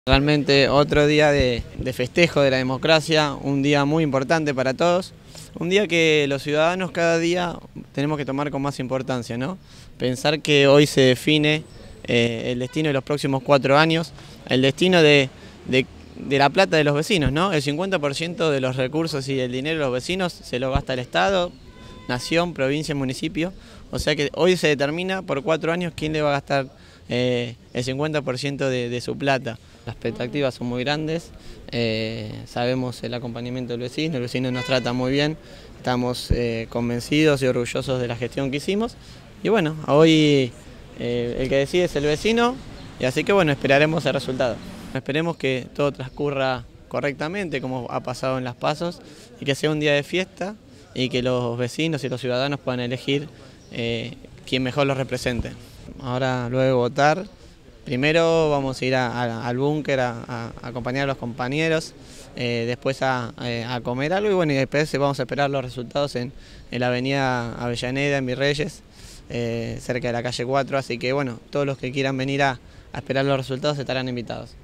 Realmente otro día de festejo de la democracia, un día muy importante para todos, un día que los ciudadanos cada día tenemos que tomar con más importancia, ¿no? Pensar que hoy se define el destino de los próximos 4 años, el destino de la plata de los vecinos, ¿no? El 50% de los recursos y el dinero de los vecinos se lo gasta el Estado, nación, provincia, municipio, o sea que hoy se determina por 4 años quién le va a gastar el 50% de su plata. Las expectativas son muy grandes, sabemos el acompañamiento del vecino, el vecino nos trata muy bien, estamos convencidos y orgullosos de la gestión que hicimos y bueno, hoy el que decide es el vecino y así que bueno, esperaremos el resultado. Esperemos que todo transcurra correctamente como ha pasado en las PASOs y que sea un día de fiesta y que los vecinos y los ciudadanos puedan elegir quien mejor los represente. Ahora, luego de votar, primero vamos a ir al búnker a acompañar a los compañeros, después a comer algo y bueno, y después vamos a esperar los resultados en la avenida Avellaneda, en Virreyes, cerca de la calle 4, así que bueno, todos los que quieran venir a esperar los resultados estarán invitados.